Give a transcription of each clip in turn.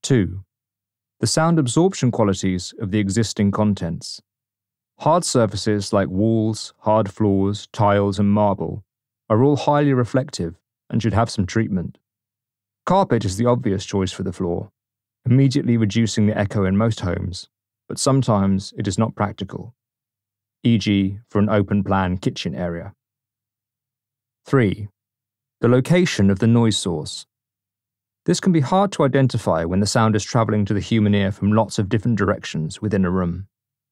2. The sound absorption qualities of the existing contents. Hard surfaces like walls, hard floors, tiles, and marble are all highly reflective and should have some treatment. Carpet is the obvious choice for the floor, immediately reducing the echo in most homes, but sometimes it is not practical, e.g. for an open-plan kitchen area. 3. The location of the noise source. This can be hard to identify when the sound is travelling to the human ear from lots of different directions within a room.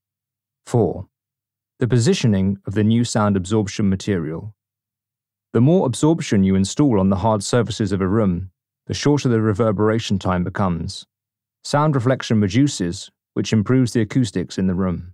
4. The positioning of the new sound absorption material. The more absorption you install on the hard surfaces of a room, the shorter the reverberation time becomes. Sound reflection reduces, which improves the acoustics in the room.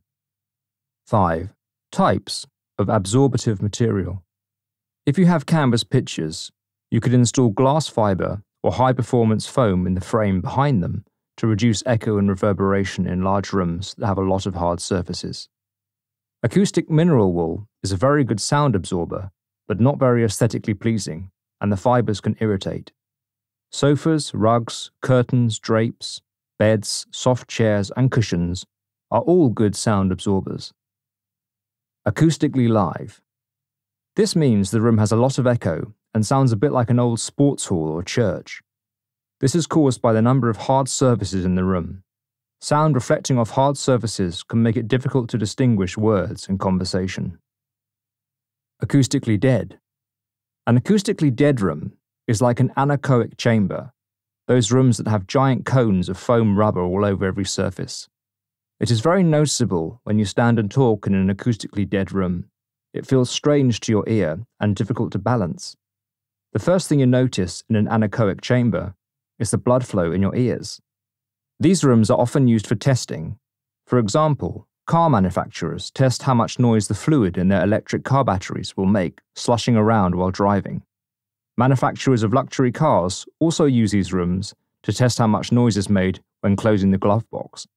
5. Types of absorptive material. If you have canvas pictures, you could install glass fibre or high-performance foam in the frame behind them to reduce echo and reverberation in large rooms that have a lot of hard surfaces. Acoustic mineral wool is a very good sound absorber, but not very aesthetically pleasing, and the fibres can irritate. Sofas, rugs, curtains, drapes, beds, soft chairs, and cushions are all good sound absorbers. Acoustically live. This means the room has a lot of echo and sounds a bit like an old sports hall or church. This is caused by the number of hard surfaces in the room. Sound reflecting off hard surfaces can make it difficult to distinguish words in conversation. Acoustically dead. An acoustically dead room is like an anechoic chamber, those rooms that have giant cones of foam rubber all over every surface. It is very noticeable when you stand and talk in an acoustically dead room. It feels strange to your ear and difficult to balance. The first thing you notice in an anechoic chamber is the blood flow in your ears. These rooms are often used for testing. For example, car manufacturers test how much noise the fluid in their electric car batteries will make sloshing around while driving. Manufacturers of luxury cars also use these rooms to test how much noise is made when closing the glove box.